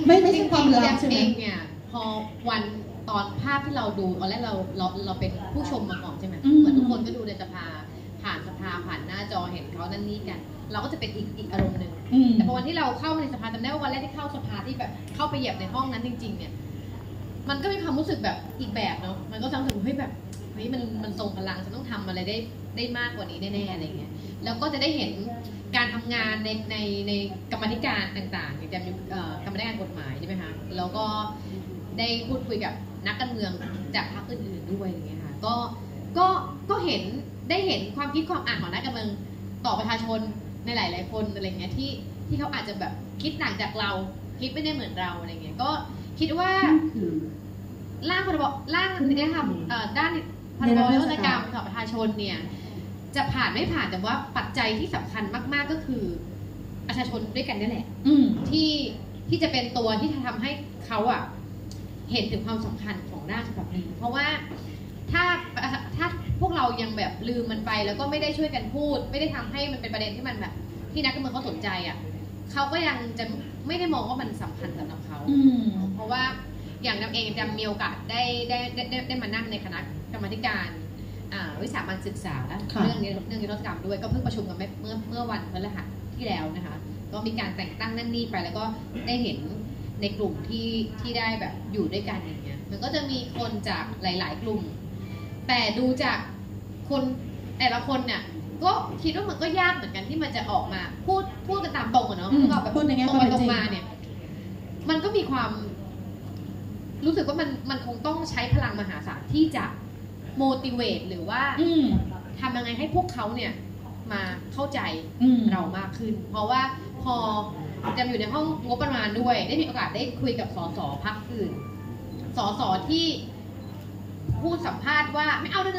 ไม่ใช่ความลับใช่ไหมเองเนี่ยพอวันตอนภาพที่เราดูตอนแรกเราเป็นผู้ชมมาก่อนใช่ไหมเหมือนทุกคนก็ดูในสภาผ่านสภาผ่านหน้าจอเห็นเขานั่นนี่กันเราก็จะเป็นอีกอารมณ์หนึ่งแต่พอวันที่เราเข้าในสภาจำได้ว่าวันแรกที่เข้าสภาที่แบบเข้าไปเหยียบในห้องนั้นจริงๆเนี่ยมันก็มีความรู้สึกแบบอีกแบบเนาะมันก็รู้สึกเฮ้ยแบบเฮ้ยมันทรงพลังฉันต้องทำอะไรได้มากกว่านี้แน่ๆอะไรเงี้ยแล้วก็จะได้เห็นการทำงานในกรรมธิการต่างๆอย่างกรรมธิการกฎหมายใช่ไหมคะแล้วก็ได้พูดคุยกับนักการเมืองจากพรรคอื่นๆด้วยอย่างเงี้ยค่ะก็เห็นได้เห็นความคิดความอ่านของนักการเมืองต่อประชาชนในหลายๆคนอะไรเงี้ยที่เขาอาจจะแบบคิดต่างจากเราคิดไม่ได้เหมือนเราอะไรเงี้ยก็คิดว่าร่างเนี่ยค่ะด้านพรบนิรโทษกรรมต่อประชาชนเนี่ยจะผ่านไม่ผ่านแต่ว่าปัจจัยที่สำคัญมากๆก็คือประชาชนด้วยกันนี่แหละที่จะเป็นตัวที่จะทำให้เขาอะเห็นถึงความสำคัญของร่างฉบับนี้เพราะว่าถ้าพวกเรายังแบบลืมมันไปแล้วก็ไม่ได้ช่วยกันพูดไม่ได้ทำให้มันเป็นประเด็นที่มันแบบที่นักการเมืองเขาสนใจอ่ะเขาก็ยังจะไม่ได้มองว่ามันสำคัญสำหรับเขาเพราะว่าอย่างนำเองจะมีโอกาสได้มานั่งในคณะกรรมการวิสามัญศึกษาเรื่องนิรโทษกรรมด้วยก็เพิ่งประชุมกันเมื่อวันพฤหัสที่แล้วนะคะก็มีการแต่งตั้งนั่นนี่ไปแล้วก็ได้เห็นในกลุ่มที่ได้แบบอยู่ด้วยกันอย่างเงี้ยมันก็จะมีคนจากหลายๆกลุ่มแต่ดูจากคนแต่ละคนเนี่ยก็คิดว่ามันก็ยากเหมือนกันที่มันจะออกมาพูดกันตามตรงอะเนาะก็แบบตรงไปตรงมาเนี่ยมันก็มีความรู้สึกว่ามันคงต้องใช้พลังมหาศาลที่จะ motivate หรือว่าทำยังไงให้พวกเขาเนี่ยมาเข้าใจเรามากขึ้นเพราะว่าพอจะอยู่ในห้องงบประมาณด้วยได้มีโอกาสได้คุยกับสสพรรคอื่นสสที่พูดสัมภาษณ์ว่าไม่เอา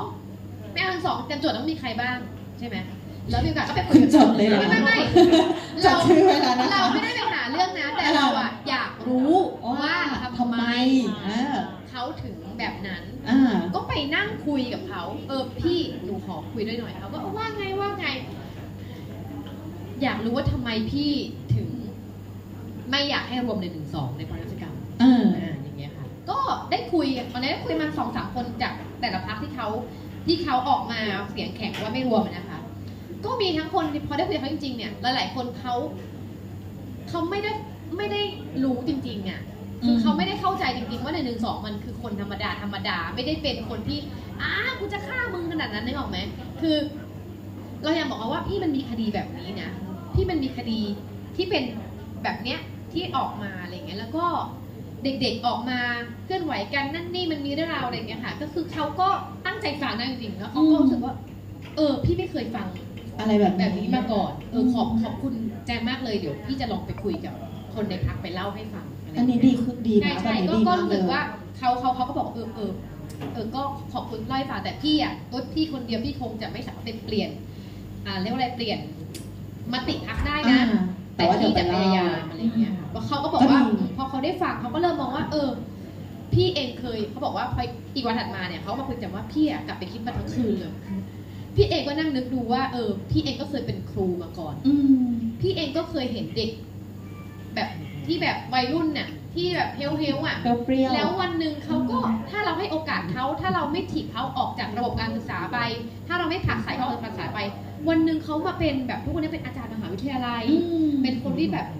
112ไม่เอา112จำโจทย์ต้องมีใครบ้างใช่ไหมแล้วมีโอกาสก็ไปคุยกับจดเลยไม่เราไม่ได้ไปหาเรื่องนะแต่เราอะอยากรู้ว่าทำไมเขาถึงแบบนั้นก็ไปนั่งคุยกับเขาพี่หนูขอคุยด้วยหน่อยเขาก็ว่าไงอยากรู้ว่าทำไมพี่ถึงไม่อยากให้รวมใน112ในพรรคกรรมอย่างเงี้ยค่ะก็ได้คุยตอนนี้ได้คุยมา2-3 คนจากแต่ละพรรคที่เขาออกมาเสียงแข็งว่าไม่รวมนะคะก็มีทั้งคนพอได้คุยกับเขาจริงๆเนี่ยหลายๆคนเขาไม่ได้รู้จริงๆอ่ะคือเขาไม่ได้เข้าใจจริงๆว่าใน112มันคือคนธรรมดาไม่ได้เป็นคนที่กูจะฆ่ามึงขนาดนั้นนึกออกไหมคือเราอยากบอกว่าพี่มันมีคดีแบบนี้นะที่มันมีคดีที่เป็นแบบเนี้ยที่ออกมาอะไรเงี้ยแล้วก็เด็กๆออกมาเคลื่อนไหวกันนั่นนี่มันมีเรื่องราวอะไรเงี้ยค่ะก็คือเขาก็ตั้งใจฟังนะจริงๆแล้วเขาก็รู้สึกว่าพี่ไม่เคยฟังอะไรแบบนี้มาก่อนขอบคุณแจมมากเลยเดี๋ยวพี่จะลองไปคุยกับคนในพรรคไปเล่าให้ฟังอันนี้ดีนะใช่ก็รู้สึกว่าเขาก็บอกก็ขอบคุณเล่าให้ฟังแต่พี่อ่ะพี่คนเดียวพี่คงจะไม่สามารถเปลี่ยนเรียกว่าอะไรเปลี่ยนมติพรรคได้นะแต่พี่จะพยายามอะไรเงี้ยเขาก็บอกว่าพอเขาได้ฟังเขาก็เริ่มมองว่าพี่เองเคยเขาบอกว่าพออีกวันถัดมาเนี่ยเขามาคุยกันว่าพี่กลับไปคิดมาทั้งคืนเลยพี่เองก็นั่งนึกดูว่าพี่เองก็เคยเป็นครูมาก่อนพี่เองก็เคยเห็นเด็กแบบที่แบบวัยรุ่นน่ะที่แบบเฮลอ่ะแล้ววันหนึ่งเขาก็ถ้าเราให้โอกาสเขาถ้าเราไม่ถีบเขาออกจากระบบการศึกษาไปถ้าเราไม่ผลักใส่เขาออกจากการศึกษาไปวันหนึ่งเขามาเป็นแบบทุกคนนี้เป็นอาจารย์มหาวิทยาลัยเป็นคนที่แบบ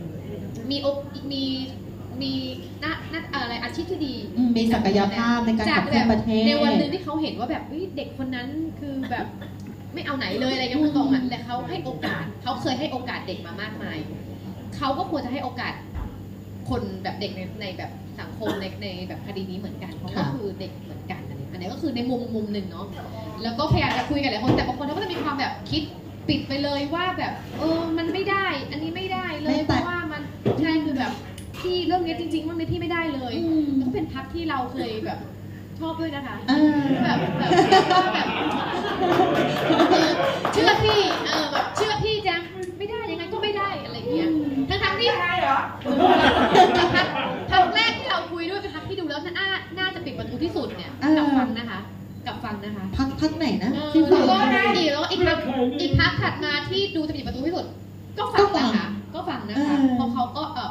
มีอะไรอาชีพที่ดีมีศักยภาพในการขับเคลื่อนประเทศในวันหนึ่งที่เขาเห็นว่าแบบเด็กคนนั้นคือแบบไม่เอาไหนเลยอะไรเงี้ยตรงๆอ่ะแต่เขาให้โอกาสเขาเคยให้โอกาสเด็กมามากมายเขาก็ควรจะให้โอกาสคนแบบเด็กในแบบสังคมในแบบคดีนี้เหมือนกันเพราะก็คือเด็กเหมือนกันอันนี้ก็คือในมุมหนึ่งเนาะแล้วก็พยายามจะคุยกันหลายคนแต่บางคนเขาก็จะมีความแบบคิดปิดไปเลยว่าแบบมันไม่ได้อันนี้ไม่ได้เลยเพราะว่ามันใช่คือแบบที่เรื่องนี้จริงๆมันที่ไม่ได้เลยก็เป็นพรรคที่เราเคยแบบชอบด้วยนะคะแบบเชื่อพี่แบบเชื่อพี่จังไม่ได้ยังไงก็ไม่ได้อะไรอย่างเงี้ยทั้งที่ใช่เหรอพรรคแรกที่เราคุยด้วยเป็นพรรคที่ดูแล้วน่าจะปิดประตูที่สุดเนี่ยกับฟังนะคะพรรคไหนนะที่ฟังก็ได้ดีแล้วอีกพรรคถัดมาที่ดูจะปิดประตูที่สุดก็ฟังนะคะเพราะเขาก็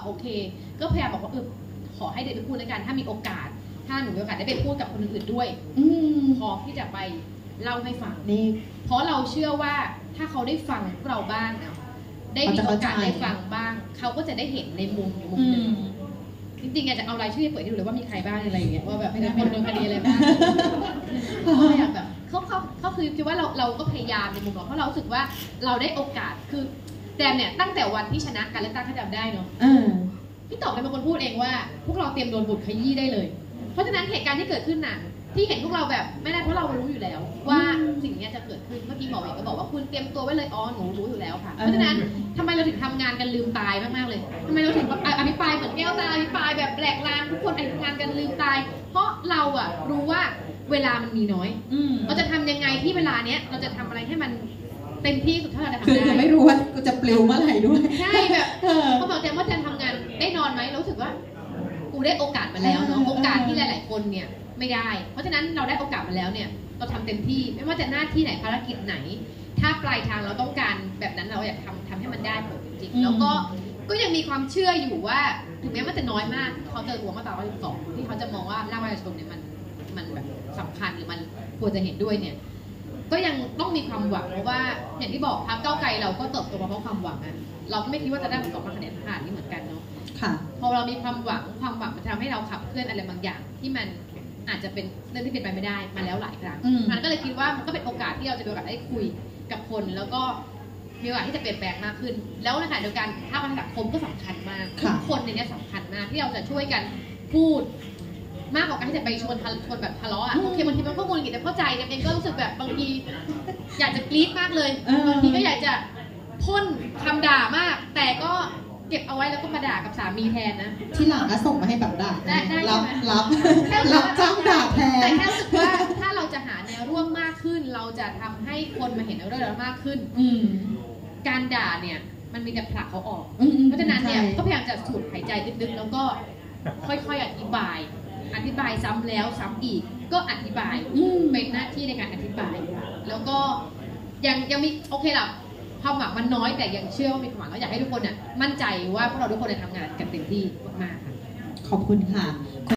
โอเคก็พยายามบอกว่าขอให้เด็กไปพูดแล้วกันถ้ามีโอกาสถ้าหนูมีโอกาสได้ไปพูดกับคนอื่นๆด้วยพร้อมที่จะไปเล่าให้ฟังนี่เพราะเราเชื่อว่าถ้าเขาได้ฟังพวกเราบ้างนะได้มีโอกาสได้ฟังบ้างเขาก็จะได้เห็นในมุมหนึ่งจริงๆอยากจะเอารายชื่อเปิดให้ดูเลยว่ามีใครบ้างอะไรอย่างเงี้ยว่าแบบมีคนโดนคดีอะไรบ้างก็อยากแบบเขาคือคิดว่าเราก็พยายามในมุมเราเพราะเรารู้สึกว่าเราได้โอกาสคือแจมเนี่ยตั้งแต่วันที่ชนะการเลือกตั้งถ้าจำได้เนาะพี่ต๋องเป็นคนพูดเองว่าพวกเราเตรียมโดนบุตรขยี้ได้เลยเพราะฉะนั้นเหตุการณ์ที่เกิดขึ้นน่ะที่เห็นพวกเราแบบไม่ได้เพราะเรารู้อยู่แล้วว่าสิ่งนี้จะเกิดขึ้นเมื่อกี้หมอเองก็บอกว่าคุณเตรียมตัวไว้เลยหนูรู้อยู่แล้วค่ะเพราะฉะนั้นทำไมเราถึงทำงานกันลืมตายมากๆเลยทำไมเราถึงอภิปรายเหมือนแก้วตาอภิปรายแบบแหลกลานทุกคนทำงานกันลืมตายเพราะเราอะรู้ว่าเวลามันมีน้อยเราจะทำยังไงที่เวลาเนี้ยเราจะทำอะไรให้มันเต็มที่สุดเท่าเราจะทำได้คือจะไม่รู้ว่ากูจะปลิวเมื่อไหร่ด้วยใช่แบบเขาบอกแจมว่าแจมทำงานได้นอนไหมรู้สึกว่ากูได้โอกาสมาแล้วเนาะโอกาสที่หลายๆคนเนี่ยไม่ได้เพราะฉะนั้นเราได้โอกาสมาแล้วเนี่ยเราทำเต็มที่ไม่ว่าจะหน้าที่ไหนภารกิจไหนถ้าปลายทางเราต้องการแบบนั้นเราอยากทำให้มันได้ผลจริงๆแล้วก็ยังมีความเชื่ออยู่ว่าถึงแม้มันจะน้อยมากเขาเจอหัวมาตรา112ที่เขาจะมองว่าร่างประชาชนเนี่ยมันแบบสำคัญหรือมันควรจะเห็นด้วยเนี่ยก็ยังต้องมีความหวังเพราะว่าอย่างที่บอกพรรคก้าวไกลเราก็เติบโตมาเพราะความหวังอะเราก็ไม่คิดว่าจะได้ผลตอบรับคะแนนผ่านนี่เหมือนกันเนาะพอเรามีความหวังมันทำให้เราขับเคลื่อนอะไรบางอย่างที่มันอาจจะเป็นเรื่องที่เป็นไปไม่ได้มาแล้วหลายครั้งมันก็เลยคิดว่ามันก็เป็นโอกาสที่เราจะมีโอกาสได้คุยกับคนแล้วก็มีโอกาสที่จะเปลี่ยนแปลงมากขึ้นแล้วในขณะเดียวกันภาคสังคมก็สำคัญมากทุกคนในนี้สำคัญมากที่เราจะช่วยกันพูดมากกว่าการที่จะไปชวนแบบทะเลาะโอเคบางทีมันก็มูลกิจจะเข้าใจเองก็รู้สึกแบบบางทีอยากจะกรี๊ดมากเลยบางทีก็อยากจะพ่นคำด่ามากแต่ก็เก็บเอาไว้แล้วก็มาด่ากับสามีแทนนะที่หลังก็ส่งมาให้แบบด่าได้รับจ้างด่าแทนแต่แค่รู้สึกว่าถ้าเราจะหาแนวร่วมมากขึ้นเราจะทำให้คนมาเห็นเรื่องเรามากขึ้นการด่าเนี่ยมันมีแต่ผลักเขาออกเพราะฉะนั้นเนี่ยก็พยายามจะสูดหายใจลึกๆแล้วก็ค่อยๆอธิบายซ้ำแล้วซ้ำอีกก็อธิบายเป็นหน้าที่ในการอธิบายแล้วก็ยังมีโอเคล่ะความหวังมันน้อยแต่ยังเชื่อว่ามีความหวังแล้วอยากให้ทุกคนมั่นใจว่าพวกเราทุกคนจะทำงานกันเต็มที่มากๆค่ะขอบคุณค่ะ